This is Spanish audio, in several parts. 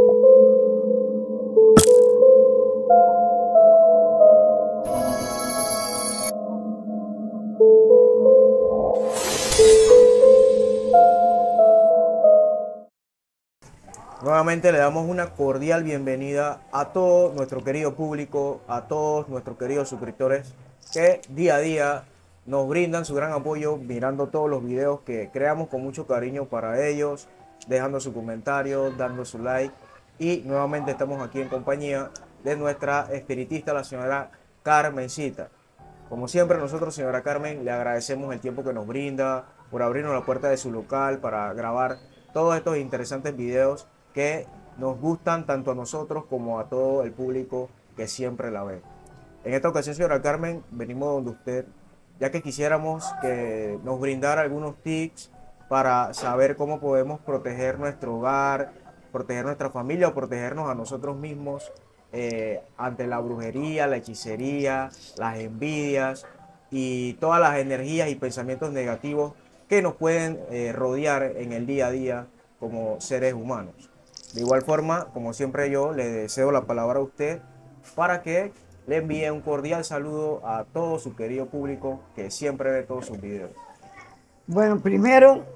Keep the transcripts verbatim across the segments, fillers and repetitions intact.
Nuevamente le damos una cordial bienvenida a todo nuestro querido público, a todos nuestros queridos suscriptores que día a día nos brindan su gran apoyo mirando todos los videos que creamos con mucho cariño para ellos, dejando su comentario, dando su like. Y nuevamente estamos aquí en compañía de nuestra espiritista, la señora Carmencita. Como siempre, nosotros, señora Carmen, le agradecemos el tiempo que nos brinda por abrirnos la puerta de su local para grabar todos estos interesantes videos que nos gustan tanto a nosotros como a todo el público que siempre la ve. En esta ocasión, señora Carmen, venimos donde usted, ya que quisiéramos que nos brindara algunos tips para saber cómo podemos proteger nuestro hogar, proteger nuestra familia o protegernos a nosotros mismos eh, ante la brujería, la hechicería, las envidias y todas las energías y pensamientos negativos que nos pueden eh, rodear en el día a día como seres humanos. De igual forma, como siempre, yo le deseo la palabra a usted para que le envíe un cordial saludo a todo su querido público que siempre ve todos sus videos. Bueno, primero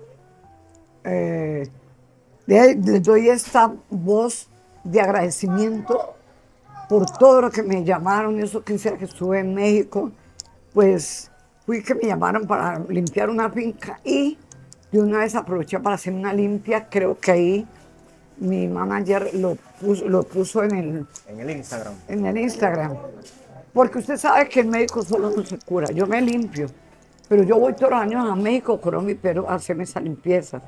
eh, le, le doy esta voz de agradecimiento por todo lo que me llamaron, esos quince días que estuve en México, pues fui que me llamaron para limpiar una finca y de una vez aproveché para hacer una limpia. Creo que ahí mi manager lo puso, lo puso en el, en el Instagram. En el Instagram. Porque usted sabe que el médico solo no se cura. Yo me limpio, pero yo voy todos los años a México, Colombia y Perú a hacerme esa limpieza.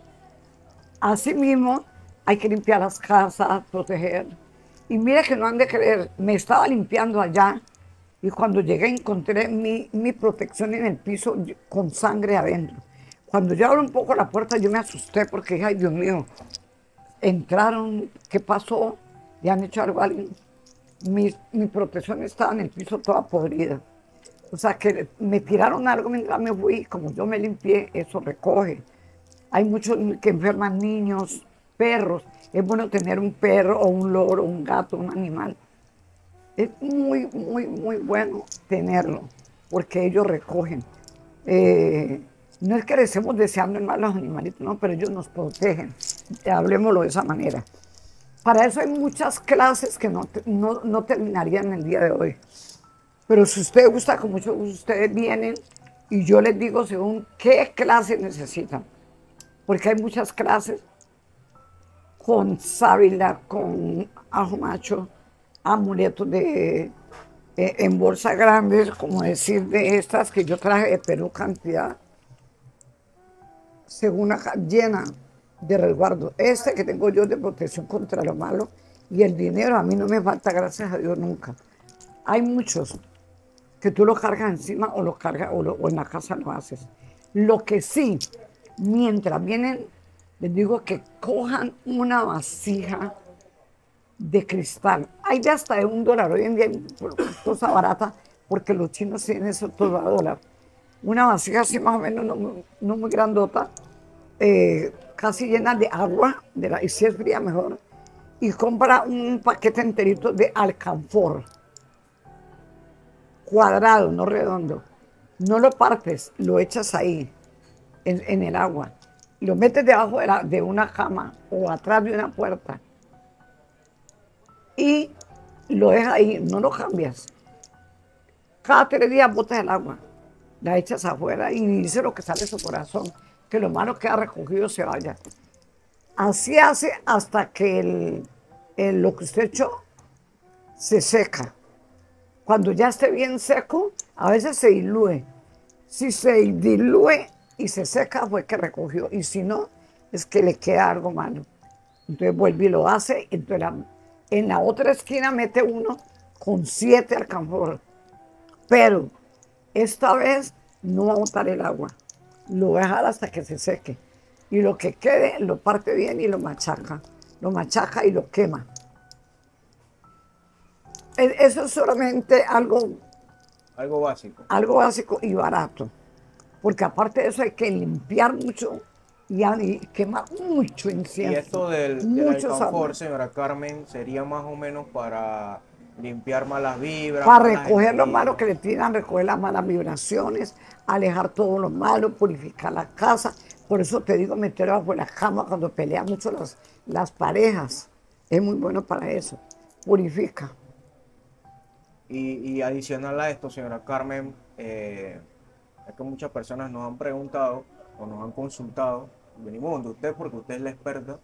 Asimismo, hay que limpiar las casas, proteger. Y mire que no han de creer, me estaba limpiando allá y cuando llegué encontré mi, mi protección en el piso con sangre adentro. Cuando yo abro un poco la puerta yo me asusté porque dije, ay Dios mío, entraron, ¿qué pasó? ¿Le han hecho algo a alguien? Mi, mi protección estaba en el piso toda podrida. O sea que me tiraron algo mientras me fui, como yo me limpié, eso recoge. Hay muchos que enferman niños, perros. Es bueno tener un perro o un loro, un gato, un animal. Es muy, muy, muy bueno tenerlo, porque ellos recogen. Eh, no es que les estemos deseando el mal a los animalitos, no, pero ellos nos protegen. Hablemoslo de esa manera. Para eso hay muchas clases que no, no, no terminarían el día de hoy. Pero si ustedes gusta, con mucho gusto, ustedes vienen y yo les digo según qué clase necesitan. Porque hay muchas clases con sábila, con ajo macho, amuletos de, eh, en bolsas grandes, como decir, de estas que yo traje de Perú, cantidad, según acá, llena de resguardo. Este que tengo yo de protección contra lo malo y el dinero a mí no me falta, gracias a Dios, nunca. Hay muchos que tú lo cargas encima o lo cargas o, lo, o en la casa lo haces. Lo que sí, mientras vienen, les digo que cojan una vasija de cristal. Hay de hasta de un dólar. Hoy en día hay cosa barata porque los chinos tienen eso todo a dólar. Una vasija así más o menos, no, no muy grandota, eh, casi llena de agua, de la, y si es fría mejor. Y compra un paquete enterito de alcanfor, cuadrado, no redondo. No lo partes, lo echas ahí, en, en el agua. Y lo metes debajo de, la, de una cama o atrás de una puerta. Y lo dejas ahí, no lo cambias. Cada tres días botas el agua, la echas afuera y dice lo que sale de su corazón, que lo malo que ha recogido se vaya. Así hace hasta que el, el, lo que usted echó se seca. Cuando ya esté bien seco, a veces se diluye. Si se diluye y se seca, fue que recogió. Y si no, es que le queda algo malo. Entonces vuelve y lo hace. Entonces la, en la otra esquina mete uno con siete alcanfor. Pero esta vez no va a botar el agua. Lo va a dejar hasta que se seque. Y lo que quede lo parte bien y lo machaca. Lo machaca y lo quema. Eso es solamente algo, algo básico. Algo básico y barato. Porque aparte de eso hay que limpiar mucho y, a- y quema mucho Y incienso, esto del, del mucho alcanfor, sabor. señora Carmen, sería más o menos para limpiar malas vibras, Para malas recoger lo malo energías. que le tiran, recoger las malas vibraciones, alejar todo lo malo, purificar la casa. Por eso te digo meter bajo la cama cuando pelean mucho las, las parejas. Es muy bueno para eso. Purifica. Y, y adicional a esto, señora Carmen, eh, es que muchas personas nos han preguntado o nos han consultado, venimos donde usted porque usted es la experta,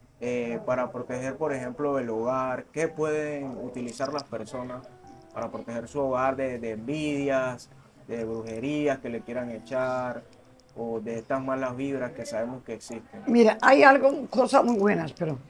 eh, para proteger, por ejemplo, el hogar, qué pueden utilizar las personas para proteger su hogar de, de envidias, de brujerías que le quieran echar o de estas malas vibras que sabemos que existen. Mira, hay algo, cosas muy buenas, pero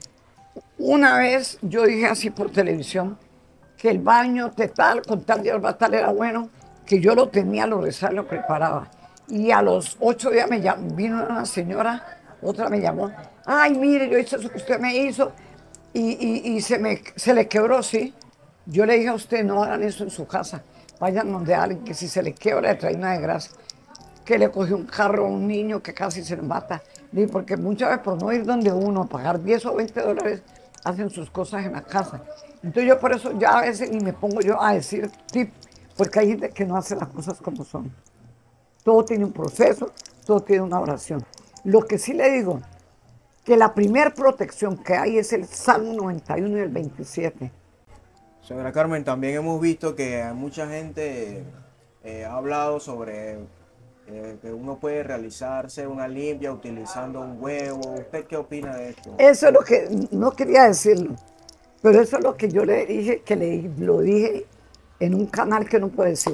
una vez yo dije así por televisión que el baño de tal, con tal de tal era bueno, que yo lo tenía, lo rezaba, lo preparaba. Y a los ocho días me llamó, vino una señora, otra me llamó, ay, mire, yo hice eso que usted me hizo, y, y- y se, me, se le quebró, sí. Yo le dije a usted, no hagan eso en su casa, vayan donde alguien que si se le quiebra le trae una desgracia, que le cogió un carro a un niño que casi se le mata. Le dije, porque muchas veces por no ir donde uno, pagar diez o veinte dólares, hacen sus cosas en la casa. Entonces yo por eso ya a veces ni me pongo yo a decir tip, porque hay gente que no hace las cosas como son. Todo tiene un proceso, todo tiene una oración. Lo que sí le digo, que la primer protección que hay es el Salmo noventa y uno y el veintisiete. Señora Carmen, también hemos visto que mucha gente eh, ha hablado sobre eh, que uno puede realizarse una limpia utilizando un huevo. ¿Usted qué opina de esto? Eso es lo que no quería decirlo, pero eso es lo que yo le dije, que le, lo dije en un canal que no puedo decir.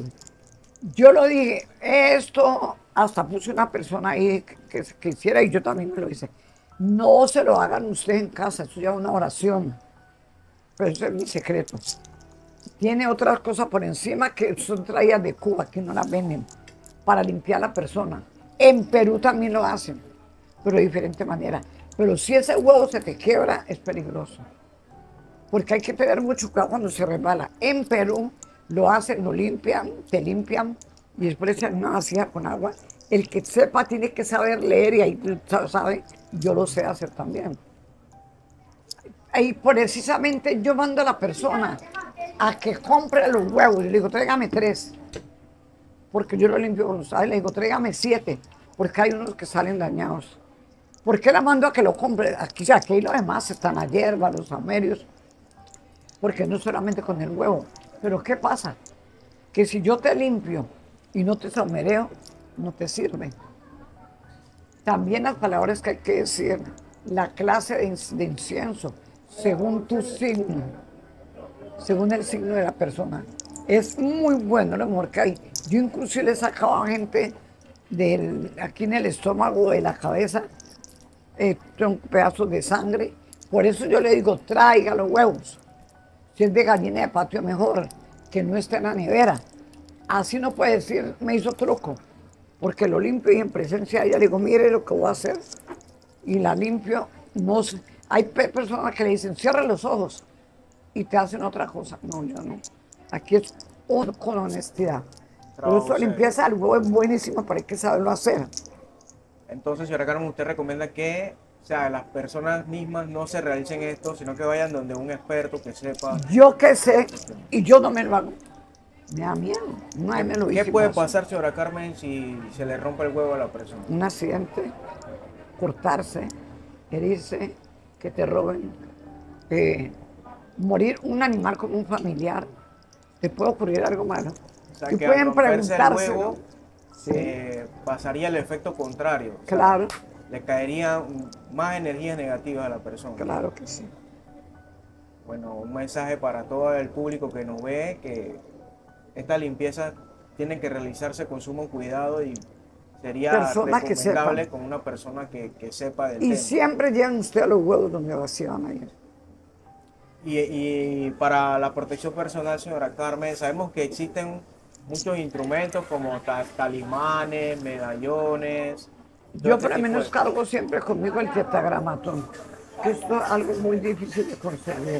Yo lo dije, esto, hasta puse una persona ahí que, que, que hiciera y yo también me lo hice. No se lo hagan ustedes en casa, eso ya es una oración, pero eso es mi secreto. Tiene otras cosas por encima que son traídas de Cuba, que no las venden, para limpiar a la persona. En Perú también lo hacen, pero de diferente manera. Pero si ese huevo se te quiebra, es peligroso. Porque hay que tener mucho cuidado cuando se resbala. En Perú lo hacen, lo limpian, te limpian y después le echan una vasija con agua. El que sepa tiene que saber leer y ahí tú sabes, yo lo sé hacer también. Y precisamente yo mando a la persona a que compre los huevos. Yo le digo, tráigame tres, porque yo lo limpio con los sabes. Le digo, tráigame siete, porque hay unos que salen dañados. ¿Por qué la mando a que lo compre? Aquí, aquí lo demás están la hierba, los samerios, porque no solamente con el huevo. Pero ¿qué pasa? Que si yo te limpio y no te saumereo, no te sirve. También las palabras que hay que decir, la clase de, de incienso, según tu signo, según el signo de la persona. Es muy bueno lo mejor que hay. Yo inclusive le sacaba a gente del, aquí en el estómago, de la cabeza, eh, pedazos de sangre. Por eso yo le digo, traiga los huevos. Si es de gallina de patio, mejor, que no esté en la nevera. Así no puede decir, me hizo truco, porque lo limpio y en presencia de ella le digo, mire lo que voy a hacer. Y la limpio. No sé. Hay personas que le dicen, cierra los ojos y te hacen otra cosa. No, yo no. Aquí es con honestidad. Por eso la limpieza del huevo es buenísima, pero hay que saberlo hacer. Entonces, señora Carmen, usted recomienda que, o sea, las personas mismas no se realicen esto, sino que vayan donde un experto que sepa. Yo qué sé, y yo no me lo hago. Me da miedo. Una vez me lo ¿Qué hice. puede pasar, señora Carmen, si se le rompe el huevo a la persona? Un accidente, cortarse, herirse, que te roben, eh, morir un animal como un familiar. Te puede ocurrir algo malo. O sea, Y que al pueden romperse el preguntárselo. huevo, Sí, eh, pasaría el efecto contrario. O sea, claro, le caerían más energías negativas a la persona. claro que sí. Bueno, un mensaje para todo el público que nos ve, que esta limpieza tiene que realizarse con sumo cuidado y sería Personas que recomendable sepan. con una persona que, que sepa del Y tema. siempre lleven ustedes los huevos donde así van a ir. Y, y para la protección personal, señora Carmen, sabemos que existen muchos instrumentos como ta- talismanes, medallones. y todo Yo este por lo tipo menos de cargo cosas. siempre conmigo el tetragramatón, que esto es algo muy difícil de conseguir.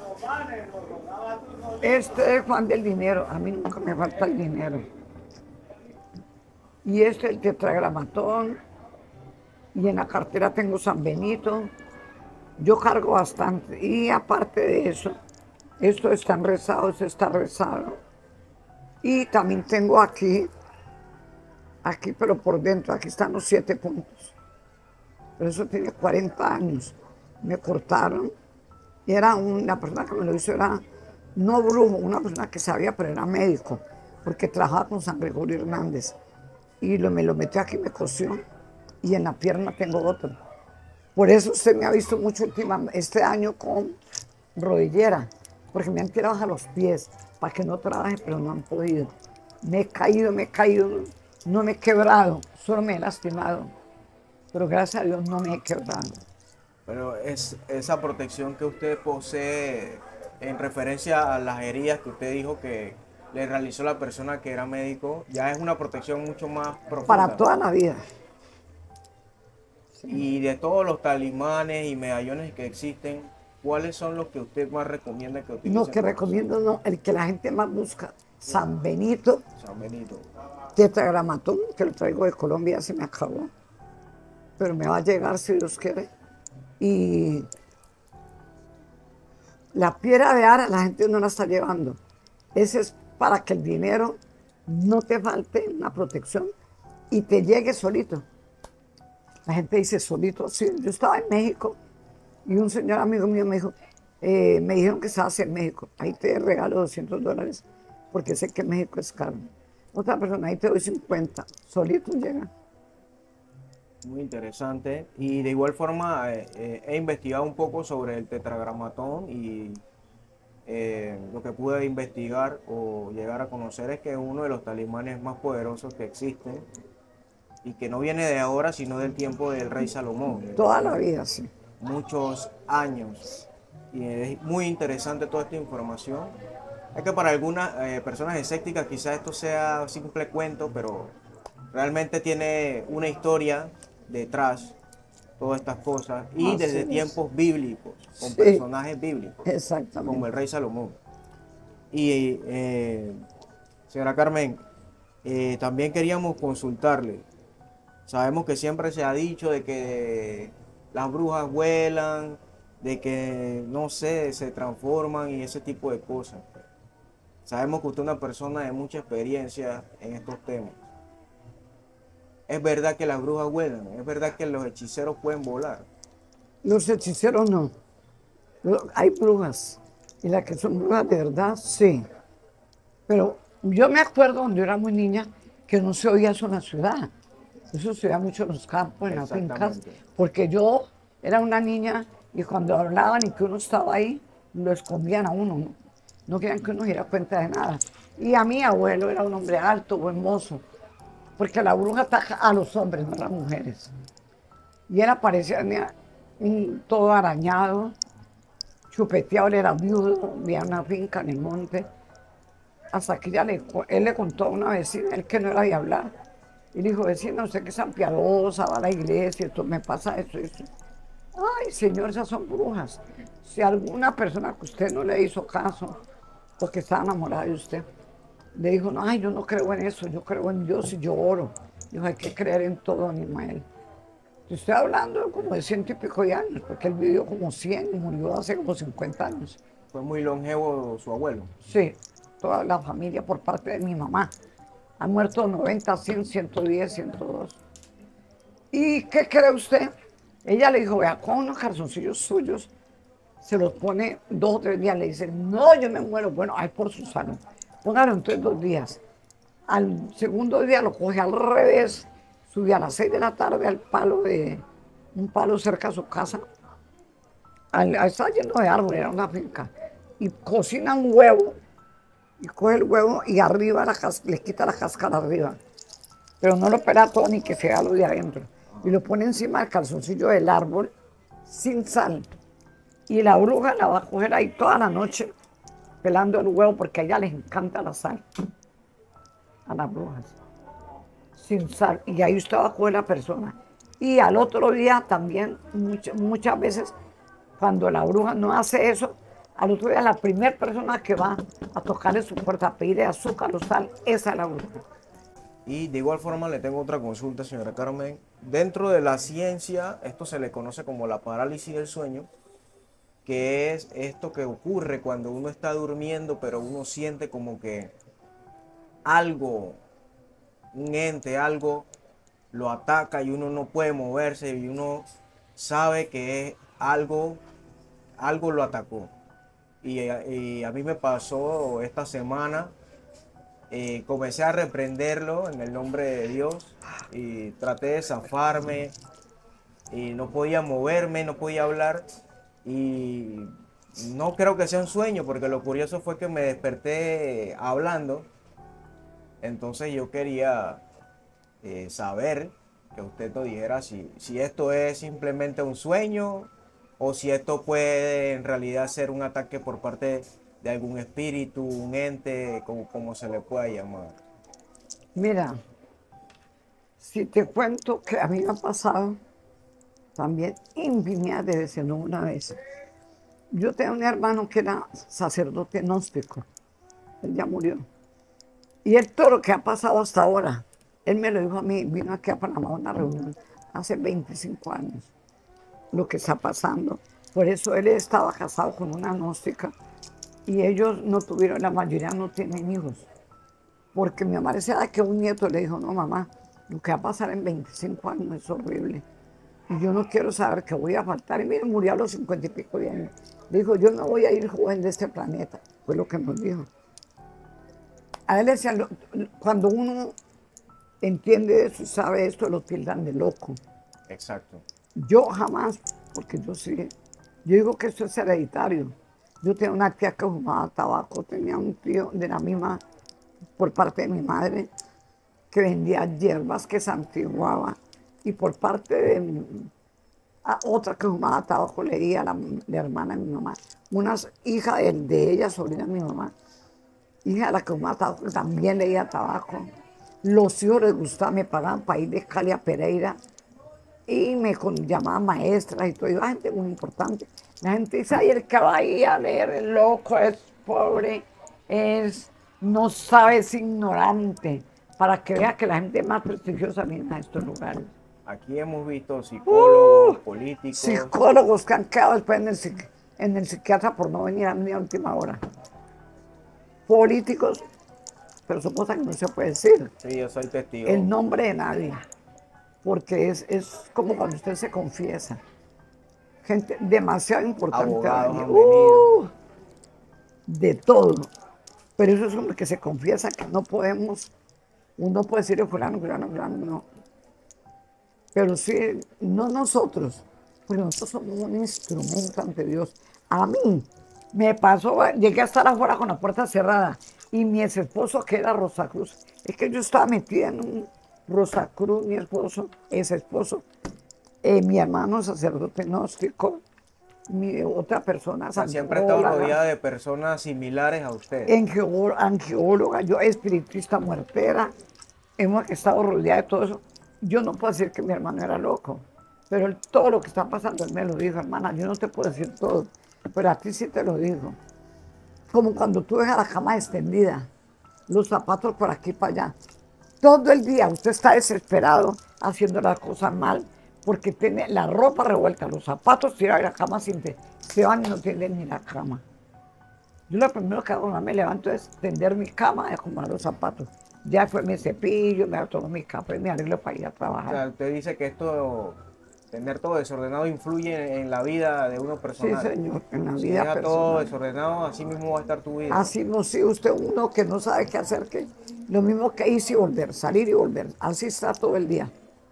Este es Juan del dinero, a mí nunca me falta el dinero. Y este es el tetragramatón, y en la cartera tengo San Benito. Yo cargo bastante. Y aparte de eso, estos están rezados, este está rezado. Y también tengo aquí, aquí pero por dentro, aquí están los siete puntos. Pero eso tiene cuarenta años. Me cortaron y era una persona que me lo hizo, era no brujo, una persona que sabía, pero era médico, porque trabajaba con San Gregorio Hernández. Y lo, me lo metió aquí, me cosió, y en la pierna tengo otro. Por eso usted me ha visto mucho últimamente, este año con rodillera, porque me han tirado a los pies para que no trabaje, pero no han podido. Me he caído, me he caído, no me he quebrado, solo me he lastimado. Pero gracias a Dios no me he quebrado. Pero es esa protección que usted posee en referencia a las heridas que usted dijo que le realizó la persona que era médico, ya es una protección mucho más profunda. Para toda la vida. Sí. Y de todos los talismanes y medallones que existen, ¿cuáles son los que usted más recomienda que utilicen? No, que recomiendo no, el que la gente más busca, San Benito. San Benito. Tetragramatón, que lo traigo de Colombia, se me acabó. Pero me va a llegar si Dios quiere. Y la piedra de ara la gente no la está llevando. Ese es para que el dinero no te falte una protección y te llegue solito. La gente dice solito, sí. Yo estaba en México y un señor amigo mío me dijo, eh, me dijeron que estaba en México, ahí te regalo doscientos dólares porque sé que México es caro. Otra persona, ahí te doy cincuenta, solito llega. Muy interesante. Y de igual forma eh, eh, he investigado un poco sobre el tetragramatón y eh, lo que pude investigar o llegar a conocer es que es uno de los talismanes más poderosos que existen y que no viene de ahora sino del tiempo del rey Salomón. Toda la vida, sí. Muchos años. Y es muy interesante toda esta información. Es que para algunas eh, personas escépticas quizás esto sea simple cuento, pero realmente tiene una historia detrás, todas estas cosas, y Así desde es. tiempos bíblicos, con Sí. personajes bíblicos, Exactamente. como el rey Salomón. Y eh, señora Carmen, eh, también queríamos consultarle. Sabemos que siempre se ha dicho de que las brujas vuelan, de que, no sé, se transforman y ese tipo de cosas. Sabemos que usted es una persona de mucha experiencia en estos temas. Es verdad que las brujas vuelan, es verdad que los hechiceros pueden volar. Los hechiceros no. Lo- Hay brujas. Y las que son brujas de verdad, sí. Pero yo me acuerdo cuando yo era muy niña que no se oía eso en la ciudad. Eso se oía mucho en los campos, en las fincas. Exactamente. Porque yo era una niña y cuando hablaban y que uno estaba ahí, lo escondían a uno. No, no querían que uno se diera cuenta de nada. Y a mi abuelo era un hombre alto, buen mozo. Porque la bruja ataca a los hombres, no a las mujeres. Y él aparecía mira, un- todo arañado, chupeteado, él era viudo, vivía en una finca en el monte. Hasta que ya le, cu- él le contó a una vecina, él que no era de hablar. Y le dijo, vecina, usted que es tan piadosa, va a la iglesia, esto me pasa esto, esto. Ay, señor, esas son brujas. Si alguna persona que usted no le hizo caso, porque estaba enamorada de usted, le dijo, no, ay, yo no creo en eso, yo creo en Dios y yo oro. Dijo, hay que creer en todo, don Ismael. Yo estoy hablando como de ciento y pico de años, porque él vivió como cien y murió hace como cincuenta años. Fue muy longevo su abuelo. Sí, toda la familia por parte de mi mamá. Han muerto noventa, cien, ciento diez, ciento dos. ¿Y qué cree usted? Ella le dijo, vea, con unos calzoncillos suyos, se los pone dos o tres días, le dice, no, yo me muero. Bueno, ay, por su salud. Póngalo entonces dos días. Al segundo día lo coge al revés, sube a las seis de la tarde al palo de, un palo cerca de su casa. Al, estaba lleno de árboles, era una finca. Y cocina un huevo, y coge el huevo y arriba la cas- le quita la cáscara arriba. Pero no lo pela todo ni que se vea lo de adentro. Y lo pone encima del calzoncillo del árbol sin sal. Y la bruja la va a coger ahí toda la noche pelando el huevo porque a ella les encanta la sal. A las brujas. Sin sal. Y ahí usted va a coger la persona. Y al otro día también, much- muchas veces, cuando la bruja no hace eso, al otro día la primera persona que va a tocarle su puerta a pedirle azúcar o sal, esa es la bruja. Y de igual forma le tengo otra consulta, señora Carmen. Dentro de la ciencia, esto se le conoce como la parálisis del sueño, que es esto que ocurre cuando uno está durmiendo, pero uno siente como que algo, un ente, algo lo ataca y uno no puede moverse y uno sabe que es algo, algo lo atacó. Y, y a mí me pasó esta semana, eh, comencé a reprenderlo en el nombre de Dios y traté de zafarme y no podía moverme, no podía hablar y no creo que sea un sueño porque lo curioso fue que me desperté hablando. Entonces yo quería eh, saber que usted nos dijera si, si esto es simplemente un sueño o si esto puede en realidad ser un ataque por parte de algún espíritu, un ente, como, como se le pueda llamar. Mira, si te cuento que a mí me ha pasado también infinidad de veces, no una vez. Yo tenía un hermano que era sacerdote gnóstico, él ya murió. Y él todo lo que ha pasado hasta ahora, él me lo dijo a mí, vino aquí a Panamá a una reunión hace veinticinco años, lo que está pasando. Por eso él estaba casado con una gnóstica y ellos no tuvieron, la mayoría no tienen hijos. Porque mi mamá decía que un nieto le dijo, no mamá, lo que va a pasar en veinticinco años es horrible. Y yo no quiero saber que voy a faltar. Y mira, murió a los cincuenta y pico de años. Dijo, yo no voy a ir joven de este planeta. Fue lo que nos dijo. A él le decían, cuando uno entiende eso y sabe esto, lo tildan de loco. Exacto. Yo jamás, porque yo sí, yo digo que esto es hereditario. Yo tenía una tía que fumaba tabaco, tenía un tío de la misma, por parte de mi madre, que vendía hierbas, que santiguaba. Y por parte de mi, a otra que fumaba tabaco, leía la, la hermana de mi mamá. Una hija de, de ella, sobrina de mi mamá, hija de la que fumaba tabaco, que también leía tabaco. Los hijos les gustaba, me pagaban para ir de Cali a Pereira y me con, llamaban maestras y todo. Y la gente muy importante. La gente dice, ay, el que va ahí a leer, es loco, es pobre, es, no sabe, es ignorante. Para que vea que la gente más prestigiosa viene a estos lugares. Aquí hemos visto psicólogos, uh, políticos. Psicólogos que han quedado después en el, en el psiquiatra por no venir a mi última hora. Políticos, pero son cosas que no se puede decir. Sí, yo soy testigo. El nombre de nadie. Porque es, es como cuando usted se confiesa. Gente demasiado importante. Abogados han venido. Uh, de todo. Pero eso es como que se confiesa que no podemos, uno puede decirle fulano, fulano, fulano, no. Pero sí, no nosotros, porque nosotros somos un instrumento ante Dios. A mí me pasó, llegué a estar afuera con la puerta cerrada y mi ex esposo, que era Rosacruz, es que yo estaba metida en un Rosacruz, mi esposo, ex esposo, eh, mi hermano sacerdote gnóstico, mi otra persona. O sea, siempre he estado rodeada de personas similares a usted. Angióloga, yo espiritista muertera, hemos estado rodeada de todo eso. Yo no puedo decir que mi hermano era loco, pero él, todo lo que está pasando, él me lo dijo, hermana, yo no te puedo decir todo, pero a ti sí te lo digo. Como cuando tú dejas la cama extendida, los zapatos por aquí para allá. Todo el día usted está desesperado haciendo las cosas mal, porque tiene la ropa revuelta, los zapatos tirados y la cama sin te, se van y no tienen ni la cama. Yo lo primero que hago cuando me levanto es tender mi cama y acomodar los zapatos. Ya fue mi cepillo, me tomo mi café y me arreglo para ir a trabajar. O sea, usted dice que esto, tener todo desordenado, influye en la vida de uno personal. Sí, señor, en la si vida deja personal. todo desordenado, así mismo va a estar tu vida. Así no, si usted uno que no sabe qué hacer, que lo mismo que irse y volver, salir y volver. Así está todo el día.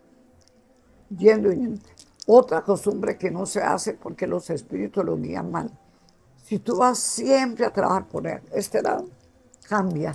Yendo y yendo. Otra costumbre que no se hace porque los espíritus lo guían mal. Si tú vas siempre a trabajar por este lado, cambia.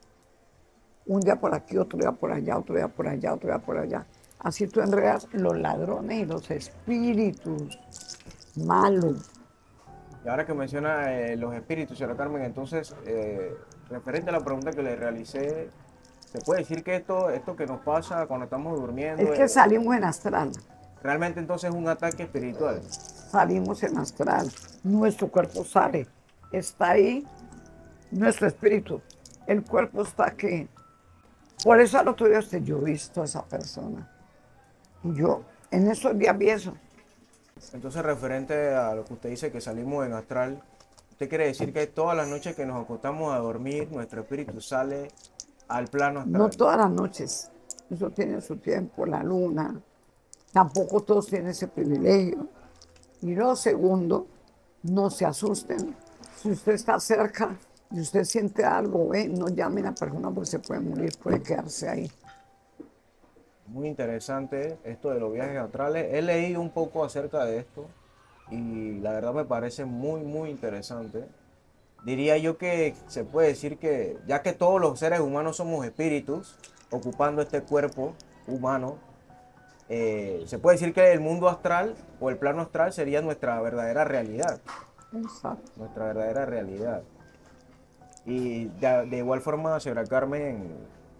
Un día por aquí, otro día por allá, otro día por allá, otro día por allá. Así tú enredas los ladrones y los espíritus malos. Y ahora que menciona eh, los espíritus, señora Carmen, entonces, eh, referente a la pregunta que le realicé, ¿se puede decir que esto, esto que nos pasa cuando estamos durmiendo? Es que eh, salimos en astral. Realmente entonces es un ataque espiritual. Salimos en astral. Nuestro cuerpo sale. Está ahí nuestro espíritu. El cuerpo está aquí. Por eso al otro día usted, yo he visto a esa persona. Y yo en esos días vi eso. Entonces, referente a lo que usted dice que salimos en astral, ¿usted quiere decir que todas las noches que nos acostamos a dormir, nuestro espíritu sale al plano No astral? todas las noches. Eso tiene su tiempo, la luna. Tampoco todos tienen ese privilegio. Y lo segundo, no se asusten. Si usted está cerca y usted siente algo, ve, no llamen a la persona porque se puede morir, puede quedarse ahí. Muy interesante esto de los viajes astrales. He leído un poco acerca de esto y la verdad me parece muy, muy interesante. Diría yo que se puede decir que, ya que todos los seres humanos somos espíritus, ocupando este cuerpo humano, eh, se puede decir que el mundo astral o el plano astral sería nuestra verdadera realidad. Exacto. Nuestra verdadera realidad. Y de, de igual forma, señora Carmen,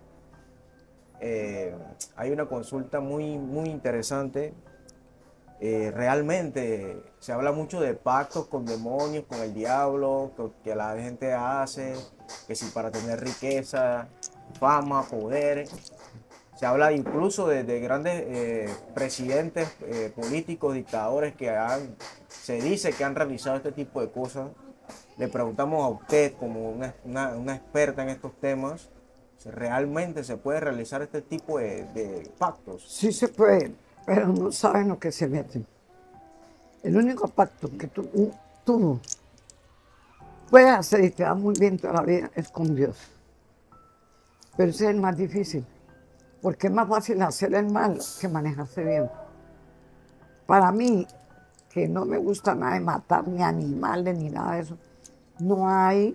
eh, hay una consulta muy, muy interesante. Eh, realmente se habla mucho de pactos con demonios, con el diablo, que, que la gente hace, que si para tener riqueza, fama, poder. Se habla incluso de, de grandes eh, presidentes eh, políticos, dictadores que han, se dice que han realizado este tipo de cosas. Le preguntamos a usted, como una, una, una experta en estos temas, si realmente se puede realizar este tipo de, de pactos. Sí se puede, pero no saben lo que se meten. El único pacto que tú, tú puedes hacer y te da muy bien toda la vida es con Dios. Pero ese es el más difícil, porque es más fácil hacer el mal que manejarse bien. Para mí, que no me gusta nada de matar ni animales ni nada de eso, no hay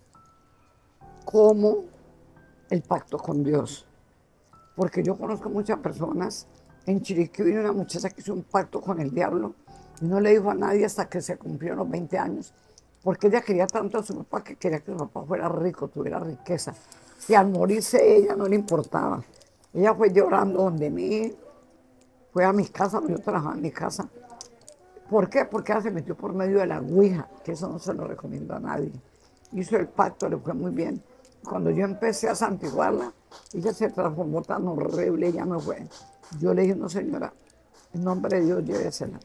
como el pacto con Dios. Porque yo conozco muchas personas, en Chiriquí vino una muchacha que hizo un pacto con el diablo y no le dijo a nadie hasta que se cumplieron los veinte años, porque ella quería tanto a su papá que quería que su papá fuera rico, tuviera riqueza. Y al morirse ella no le importaba. Ella fue llorando donde mí, fue a mi casa, yo trabajaba en mi casa. ¿Por qué? Porque ella se metió por medio de la ouija, que eso no se lo recomiendo a nadie. Hizo el pacto, le fue muy bien. Cuando yo empecé a santiguarla, ella se transformó tan horrible, ella me fue. Yo le dije, no señora, en nombre de Dios llévesela.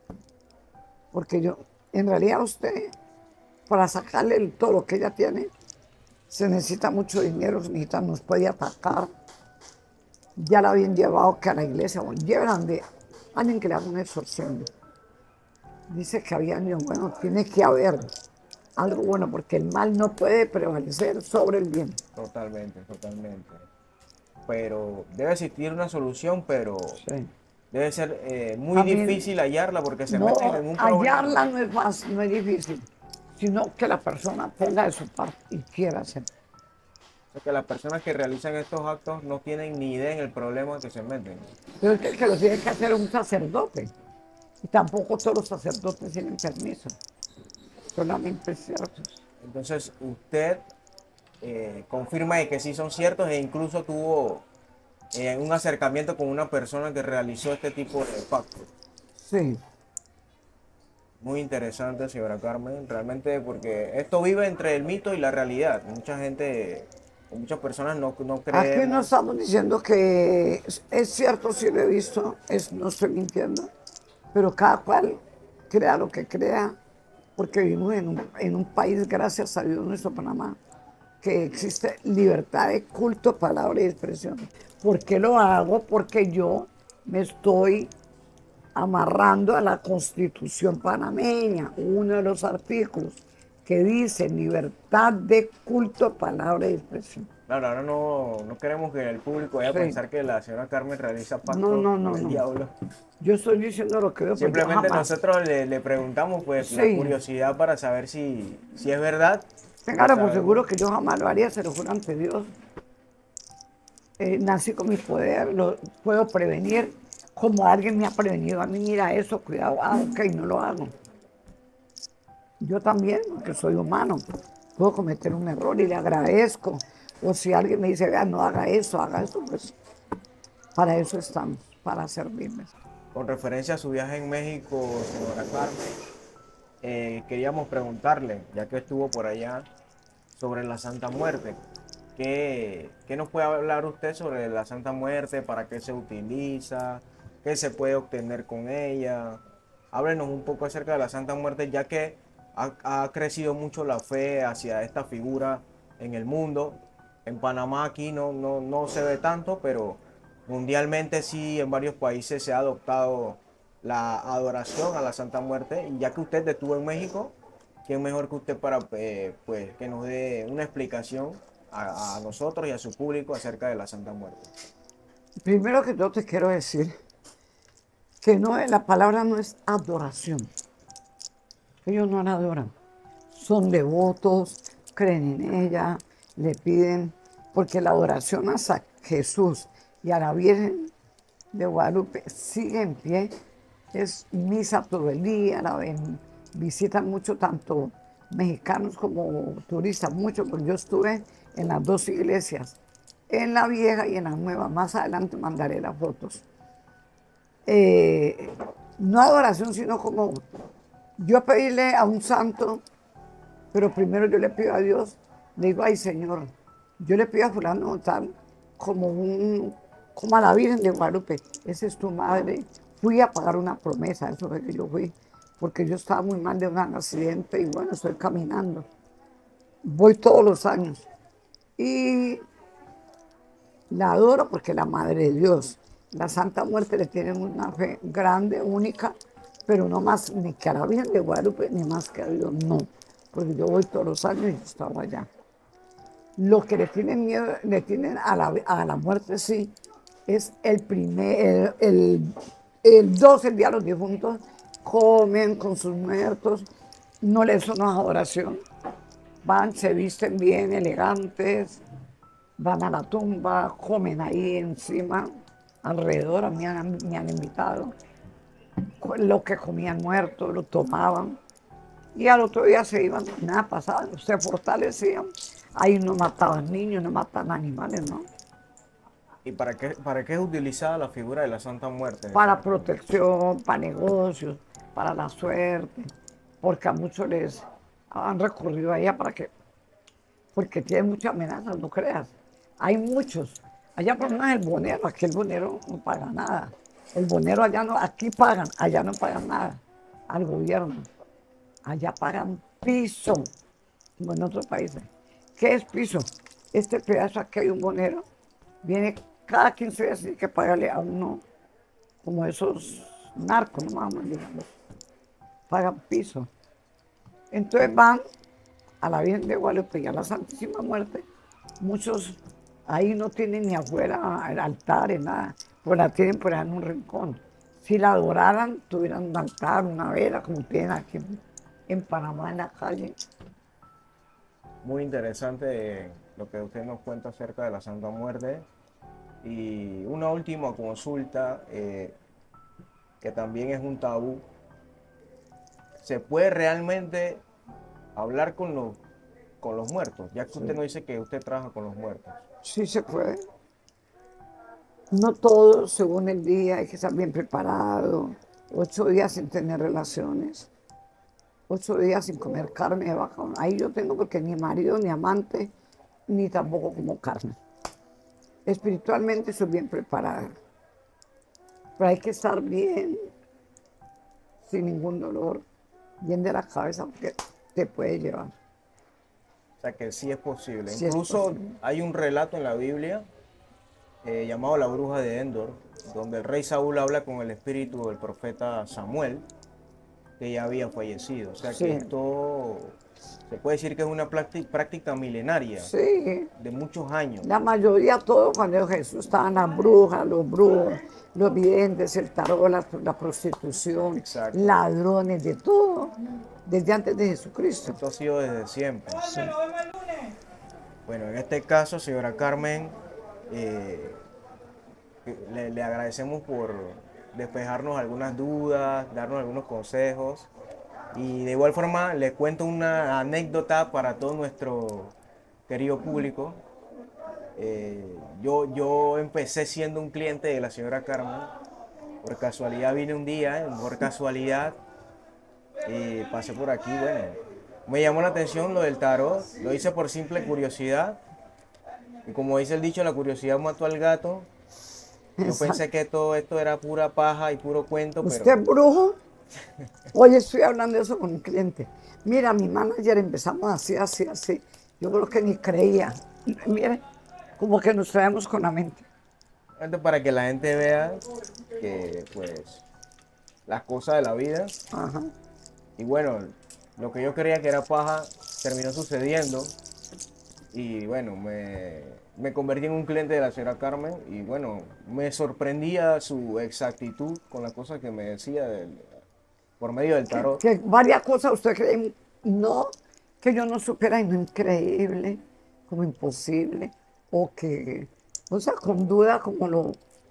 Porque yo, en realidad usted, para sacarle el- todo lo que ella tiene, se necesita mucho dinero, se necesita, nos puede atacar. Ya la habían llevado que a la iglesia, bueno, llevan de alguien que le haga un exorcismo. Dice que había niños, bueno, tiene que haber algo bueno, porque el mal no puede prevalecer sobre el bien. Totalmente, totalmente. Pero debe existir una solución, pero Sí. debe ser eh, muy También, difícil hallarla porque se no, meten en un hallarla problema. no es fácil, no es difícil, sino que la persona ponga de su parte y quiera hacer. O sea, que las personas que realizan estos actos no tienen ni idea en el problema que se meten. Pero es que el que lo tiene que hacer es un sacerdote. Y tampoco todos los sacerdotes tienen permiso, solamente ciertos. Entonces usted eh, confirma de que sí son ciertos e incluso tuvo eh, un acercamiento con una persona que realizó este tipo de pactos. Sí. Muy interesante, señora Carmen, realmente porque esto vive entre el mito y la realidad. Mucha gente, o muchas personas no, no Aquí no creemos. estamos diciendo que es, es cierto, si lo he visto, es, no estoy mintiendo, pero cada cual crea lo que crea, porque vivimos en un, en un país, gracias a Dios, nuestro Panamá, que existe libertad de culto, palabra y expresión. ¿Por qué lo hago? Porque yo me estoy amarrando a la Constitución panameña, uno de los artículos que dice libertad de culto, palabra y expresión. Claro, ahora no, no queremos que el público vaya a Sí. pensar que la señora Carmen realiza pactos No, no, no, con el no. diablo. Yo estoy diciendo lo que veo, pues yo Simplemente jamás. nosotros le, le preguntamos pues la Sí. curiosidad para saber si, si es verdad. Téngalo por Sabemos. seguro que yo jamás lo haría, se lo juro ante Dios. Eh, nací con mi poder, lo puedo prevenir, como alguien me ha prevenido a mí, mira eso, cuidado, ah, ok, no lo hago. Yo también, porque soy humano, puedo cometer un error y le agradezco. O si alguien me dice, vea, no haga eso, haga eso, pues para eso estamos, para servirles. Con referencia a su viaje en México, señora Carmen, eh, queríamos preguntarle, ya que estuvo por allá, sobre la Santa Muerte. ¿qué, qué nos puede hablar usted sobre la Santa Muerte? ¿Para qué se utiliza? ¿Qué se puede obtener con ella? Háblenos un poco acerca de la Santa Muerte, ya que ha, ha crecido mucho la fe hacia esta figura en el mundo. En Panamá aquí no, no, no se ve tanto, pero mundialmente sí, en varios países se ha adoptado la adoración a la Santa Muerte. Y ya que usted estuvo en México, ¿quién mejor que usted para eh, pues, que nos dé una explicación a, a nosotros y a su público acerca de la Santa Muerte? Primero que todo te quiero decir que no, la palabra no es adoración. Ellos no la adoran. Son devotos, creen en ella, le piden, porque la adoración a Jesús y a la Virgen de Guadalupe sigue en pie. Es misa todo el día, la ven, visitan mucho tanto mexicanos como turistas, mucho, porque yo estuve en las dos iglesias, en la vieja y en la nueva. Más adelante mandaré las fotos. Eh, no adoración, sino como yo pedirle a un santo, pero primero yo le pido a Dios, le digo, ay Señor, yo le pido a fulano tal, como, un, como a la Virgen de Guadalupe, esa es tu madre. Fui a pagar una promesa, eso fue que yo fui, porque yo estaba muy mal de un accidente y bueno, estoy caminando. Voy todos los años y la adoro porque es la Madre de Dios. La Santa Muerte le tienen una fe grande, única, pero no más ni que a la Virgen de Guadalupe, ni más que a Dios, no. Porque yo voy todos los años y yo estaba allá. Los que le tienen miedo, le tienen a la, a la muerte, sí, es el primer, el, el, el doce, el día de los difuntos, comen con sus muertos, no les son una adoración. Van, se visten bien, elegantes, van a la tumba, comen ahí encima, alrededor, a mí han, me han invitado. Lo que comían muertos, lo tomaban. Y al otro día se iban, nada pasaba, se fortalecían. Ahí no mataban niños, no mataban animales, ¿no? ¿Y para qué, para qué es utilizada la figura de la Santa Muerte? Para protección, para negocios, para la suerte, porque a muchos les han recurrido a ella para que, porque tiene muchas amenazas, no creas. Hay muchos. Allá por más el bonero, aquí el bonero no paga nada. El bonero allá no, aquí pagan, allá no pagan nada al gobierno. Allá pagan piso, como en otros países. ¿Qué es piso? Este pedazo aquí hay un bonero, viene cada quince días y hay que pagarle a uno, como esos narcos, no vamos a digamos, pagan piso. Entonces van a la Virgen de Guadalupe y a la Santísima Muerte. Muchos ahí no tienen ni afuera altares, nada, pues la tienen por ahí en un rincón. Si la adoraran, tuvieran un altar, una vela, como tienen aquí en Panamá, en la calle. Muy interesante lo que usted nos cuenta acerca de la Santa Muerte. Y una última consulta, eh, que también es un tabú. ¿Se puede realmente hablar con los, con los muertos? Ya que sí. Usted nos dice que usted trabaja con los muertos. Sí se puede. No todo según el día, hay que estar bien preparado. Ocho días sin tener relaciones. Ocho días sin comer carne de vaca. Ahí yo tengo porque ni marido, ni amante, ni tampoco como carne. Espiritualmente soy bien preparada. Pero hay que estar bien, sin ningún dolor, bien de la cabeza, porque te puede llevar. O sea que sí es posible. Sí Incluso es posible. Hay un relato en la Biblia eh, llamado La Bruja de Endor, donde el rey Saúl habla con el espíritu del profeta Samuel, que ya había fallecido. O sea Sí. que esto se puede decir que es una práctica, práctica milenaria, Sí. de muchos años. La mayoría, todo cuando Jesús estaban las brujas, los brujos, los videntes, el tarot, la, la prostitución, Exacto. ladrones, de todo, desde antes de Jesucristo. Esto ha sido desde siempre. Sí. Bueno, en este caso, señora Carmen, eh, le, le agradecemos por despejarnos algunas dudas, darnos algunos consejos. Y de igual forma, le cuento una anécdota para todo nuestro querido público. Eh, yo, yo empecé siendo un cliente de la señora Carmen. Por casualidad vine un día, por casualidad, y pasé por aquí. Bueno, me llamó la atención lo del tarot, lo hice por simple curiosidad. Y como dice el dicho, la curiosidad mató al gato. Yo Exacto. pensé que todo esto era pura paja y puro cuento, ¿Usted pero es brujo? Hoy estoy hablando de eso con un cliente. Mira, mi manager empezamos así, así, así. Yo creo que ni creía. Mire, como que nos traemos con la mente. esto es para que la gente vea que, pues, las cosas de la vida. Ajá. Y bueno, lo que yo creía que era paja terminó sucediendo. Y bueno, me, me convertí en un cliente de la señora Carmen. Y bueno, me sorprendía su exactitud con las cosas que me decía del- por medio del Que, tarot. que varias cosas usted cree, no, que yo no supiera y no increíble, como imposible, o que, o sea, con duda como lo,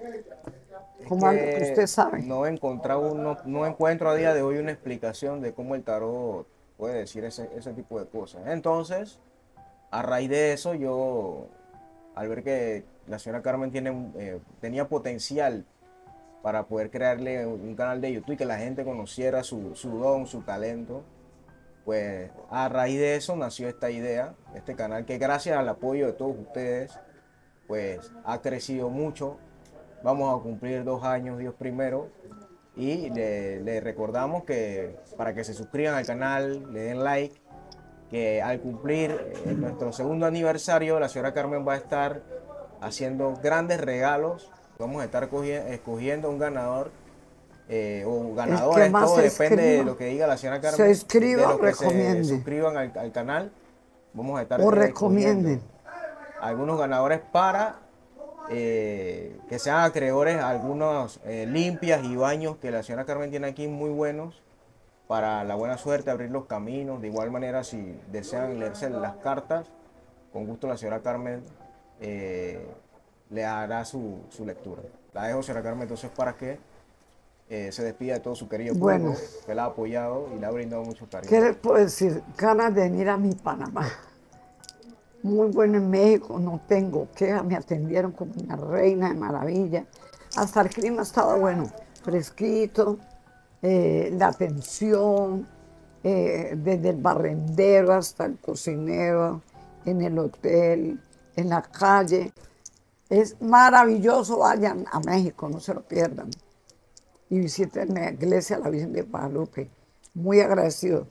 Es como algo que que usted sabe. no he encontrado uno, no encuentro a día de hoy una explicación de cómo el tarot puede decir ese, ese tipo de cosas. Entonces, a raíz de eso, yo, al ver que la señora Carmen tiene, eh, tenía potencial para poder crearle un canal de YouTube y que la gente conociera su, su don, su talento, pues a raíz de eso nació esta idea, este canal que gracias al apoyo de todos ustedes, pues ha crecido mucho. Vamos a cumplir dos años, Dios primero. Y le, le recordamos que para que se suscriban al canal, le den like, que al cumplir eh, nuestro segundo aniversario, la señora Carmen va a estar haciendo grandes regalos. Vamos a estar cogi- escogiendo un ganador eh, o El que ganadores, más todo se depende de escriba, lo que diga la señora se Carmen, de escriba o los que se recomiende, suscriban al, al canal. Vamos a estar o eh, escogiendo recomienden. algunos ganadores para eh, que sean acreedores a algunos eh, limpias y baños que la señora Carmen tiene aquí muy buenos para la buena suerte, abrir los caminos. De igual manera, si desean leerse las cartas, con gusto la señora Carmen eh, le hará su, su lectura. La dejo, señora Carmen, entonces para que eh, se despida de todo su querido Bueno, público que la ha apoyado y le ha brindado mucho ¿qué cariño. les puedo decir? Ganas de venir a mi Panamá. Muy bueno en México, no tengo quejas, me atendieron como una reina de maravilla. Hasta el clima estaba bueno, fresquito, eh, la atención, eh, desde el barrendero hasta el cocinero, en el hotel, en la calle. Es maravilloso, vayan a México, no se lo pierdan. Y visiten la iglesia La Virgen de Guadalupe. Muy agradecido,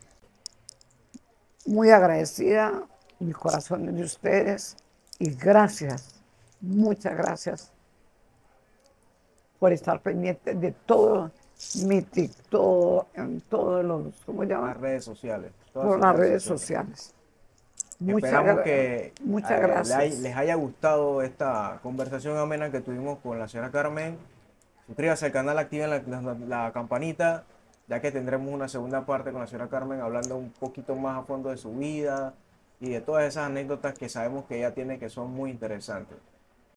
muy agradecida, mi corazón es de ustedes y gracias, muchas gracias por estar pendientes de todo mi TikTok, en todos los, ¿cómo se llama? Las redes sociales, todas Por sus las redes redes sociales. sociales. Muchas, Esperamos gra- que muchas eh, le hay- gracias. les haya gustado esta conversación amena que tuvimos con la señora Carmen. Suscríbase al canal, activen la, la- la campanita, ya que tendremos una segunda parte con la señora Carmen hablando un poquito más a fondo de su vida y de todas esas anécdotas que sabemos que ella tiene que son muy interesantes.